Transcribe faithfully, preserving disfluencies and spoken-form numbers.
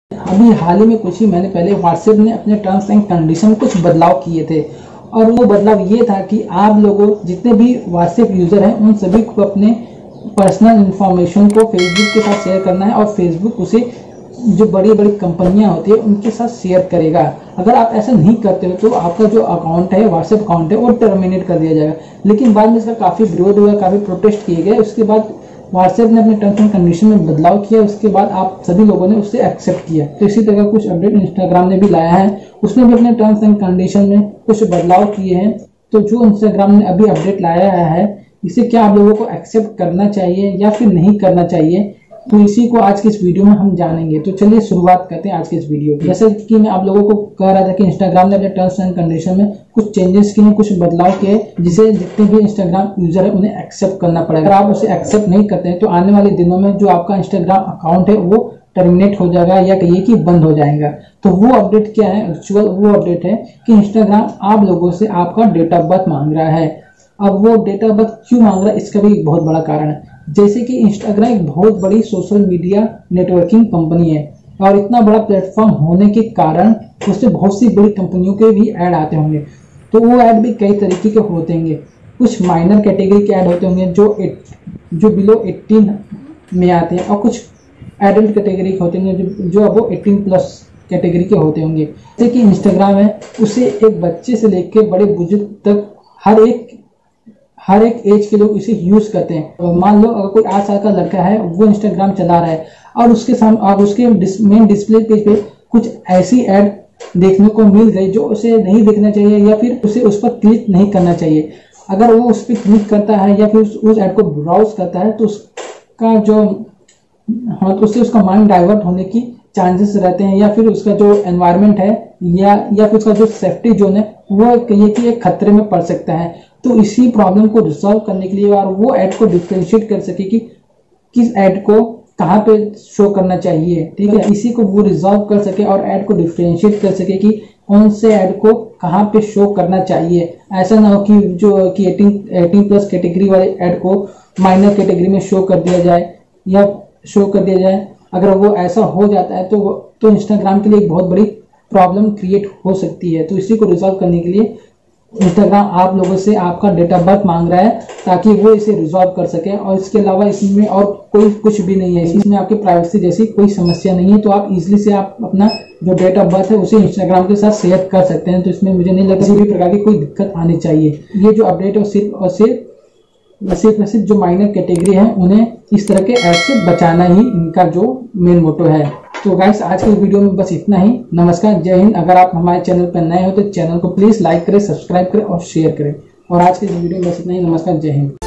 अभी हाल ही में कुछ ही महीने पहले व्हाट्सएप ने अपने टर्म्स एंड कंडीशन में कुछ बदलाव किए थे और वो बदलाव ये था कि आप लोगों जितने भी व्हाट्सएप यूज़र हैं उन सभी को अपने पर्सनल इन्फॉर्मेशन को फेसबुक के साथ शेयर करना है और फेसबुक उसे जो बड़ी बड़ी कंपनियां होती है उनके साथ शेयर करेगा। अगर आप ऐसा नहीं करते हो तो आपका जो अकाउंट है व्हाट्सएप अकाउंट है वो टर्मिनेट कर दिया जाएगा। लेकिन बाद में इसका काफ़ी विरोध हुआ, काफ़ी प्रोटेस्ट किए गए। उसके बाद व्हाट्सएप ने अपने टर्म्स एंड कंडीशन में बदलाव किया। उसके बाद आप सभी लोगों ने उससे एक्सेप्ट किया। तो इसी तरह कुछ अपडेट इंस्टाग्राम ने भी लाया है, उसने भी अपने टर्म्स एंड कंडीशन में कुछ बदलाव किए हैं। तो जो इंस्टाग्राम ने अभी अपडेट लाया है इसे क्या आप लोगों को एक्सेप्ट करना चाहिए या फिर नहीं करना चाहिए, तो इसी को आज के इस वीडियो में हम जानेंगे। तो चलिए शुरुआत करते हैं आज के इस वीडियो की। जैसे कि मैं आप लोगों को कह रहा था कि इंस्टाग्राम ने अपने टर्म्स एंड कंडीशन में कुछ चेंजेस किए, कुछ बदलाव किए जिसे जितने भी इंस्टाग्राम यूजर है उन्हें एक्सेप्ट करना पड़ेगा। अगर आप उसे एक्सेप्ट नहीं करते हैं तो आने वाले दिनों में जो आपका इंस्टाग्राम अकाउंट है वो टर्मिनेट हो जाएगा या कहिए कि बंद हो जाएगा। तो वो अपडेट क्या है? एक्चुअल वो अपडेट है कि इंस्टाग्राम आप लोगों से आपका डेट ऑफ बर्थ मांग रहा है। अब वो डेट ऑफ बर्थ क्यों मांग रहा है इसका भी एक बहुत बड़ा कारण है। जैसे कि इंस्टाग्राम एक बहुत बड़ी सोशल मीडिया नेटवर्किंग कंपनी है और इतना बड़ा प्लेटफॉर्म होने के कारण उससे बहुत सी बड़ी कंपनियों के भी ऐड आते होंगे। तो वो ऐड भी कई तरीके के होते होंगे। कुछ माइनर कैटेगरी के ऐड होते होंगे जो एट, जो बिलो एटीन में आते हैं और कुछ एडल्ट कैटेगरी होते होंगे जो जो अब एटीन प्लस कैटेगरी के होते होंगे। जैसे कि इंस्टाग्राम है उसे एक बच्चे से लेकर बड़े बुजुर्ग तक हर एक हर एक एज के लोग इसे यूज करते हैं। मान लो अगर कोई आठ साल का लड़का है वो इंस्टाग्राम चला रहा है और उसके सामने और उसके मेन डिस्प्ले पेज पे कुछ ऐसी ऐड देखने को मिल गई जो उसे नहीं देखना चाहिए या फिर उसे उस पर क्लिक नहीं करना चाहिए। अगर वो उस पर क्लिक करता है या फिर उस, उस ऐड को ब्राउज करता है तो उसका जो हाँ तो उससे उसका माइंड डाइवर्ट होने की चांसेस रहते हैं या फिर उसका जो एनवायरनमेंट है या या फिर उसका जो सेफ्टी जोन है वो कहिए कि एक खतरे में पड़ सकता है। तो इसी प्रॉब्लम को रिजॉल्व करने के लिए और वो ऐड को डिफरेंशिएट कर सके कि किस ऐड को कहाँ पे शो करना चाहिए, ठीक है, इसी को वो रिजॉल्व कर सके और ऐड को डिफरेंशिएट कर सके कि कौन से ऐड को कहाँ पे शो करना चाहिए। ऐसा ना हो कि जो कि एटीन प्लस कैटेगरी वाले ऐड को माइनर कैटेगरी में शो कर दिया जाए या शो कर दिया जाए। अगर वो ऐसा हो जाता है तो तो इंस्टाग्राम के लिए एक बहुत बड़ी प्रॉब्लम क्रिएट हो सकती है। तो इसी को रिजॉल्व करने के लिए इंस्टाग्राम आप लोगों से आपका डेट ऑफ बर्थ मांग रहा है ताकि वो इसे रिजॉल्व कर सके। और इसके अलावा इसमें और कोई कुछ भी नहीं है, इसमें आपकी प्राइवेसी जैसी कोई समस्या नहीं है। तो आप इजीली से आप अपना जो डेट ऑफ बर्थ है उसे इंस्टाग्राम के साथ शेयर कर सकते हैं। तो इसमें मुझे नहीं लगता किसी भी प्रकार की कोई दिक्कत आनी चाहिए। ये जो अपडेट है सिर्फ और सिर्फ सिर्फ सिर्फ जो माइनर कैटेगरी है उन्हें इस तरह के ऐड से बचाना ही इनका जो मेन मोटो है। तो गाइस आज के वीडियो में बस इतना ही। नमस्कार, जय हिंद। अगर आप हमारे चैनल पर नए हो तो चैनल को प्लीज लाइक करें, सब्सक्राइब करें और शेयर करें। और आज के वीडियो में बस इतना ही। नमस्कार, जय हिंद।